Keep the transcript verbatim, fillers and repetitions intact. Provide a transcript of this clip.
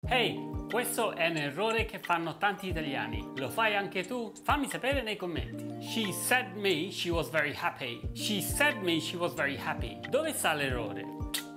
Hey, questo è un errore che fanno tanti italiani. Lo fai anche tu? Fammi sapere nei commenti. She said me she was very happy. She said me she was very happy. Dove sta l'errore?